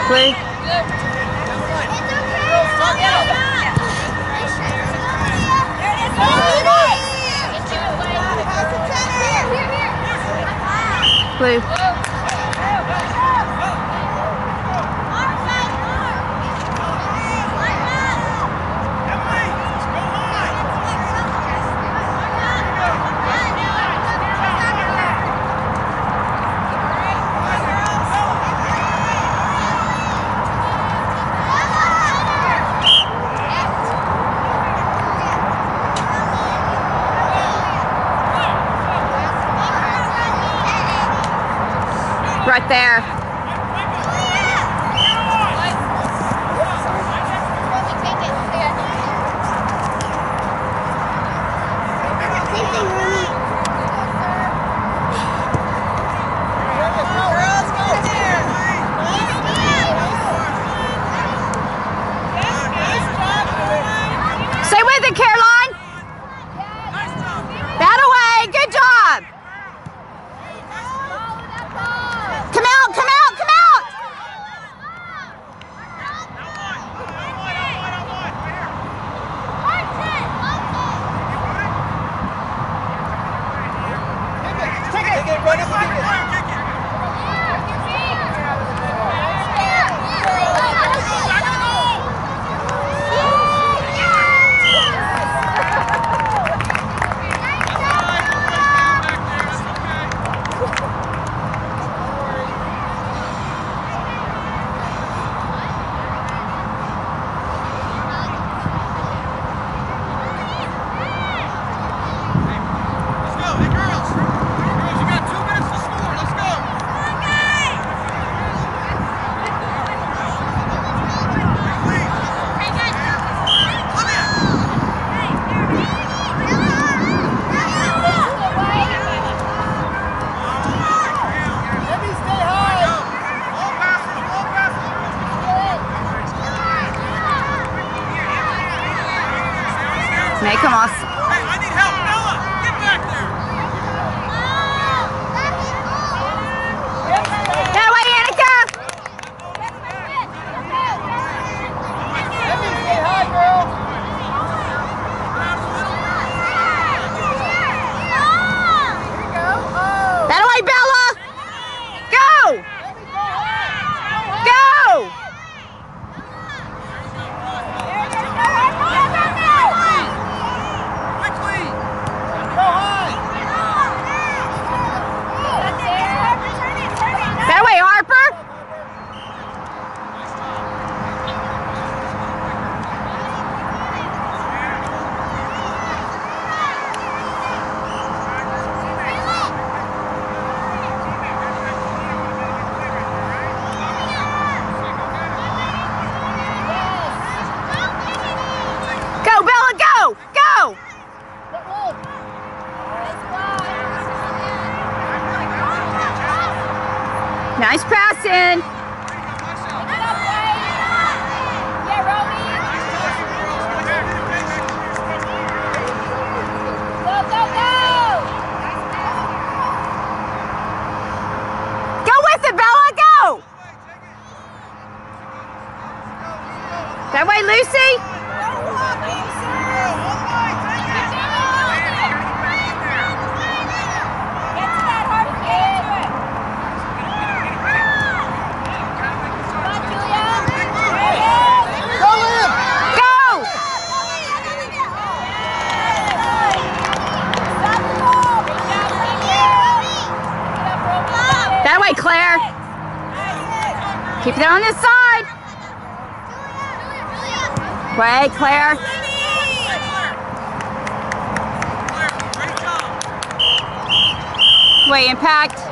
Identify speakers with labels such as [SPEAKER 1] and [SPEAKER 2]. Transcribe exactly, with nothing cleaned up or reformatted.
[SPEAKER 1] Play. Blue. Right there. Stay with it, Caroline. That away. Good job. Come out, come out, come out! Take it, take it, run up, take it. Make him off.
[SPEAKER 2] Hey, I need help. Bella, get back there.
[SPEAKER 1] That way, Annika.
[SPEAKER 2] Say hi, girl.
[SPEAKER 1] That way, Bella. Go. Go. That way, Harper. Go, Bella, go, go. Nice passing. Go with it, Bella, go. That way, Lucy. That way, Claire. Keep it on this side. Way, Claire. Way, impact.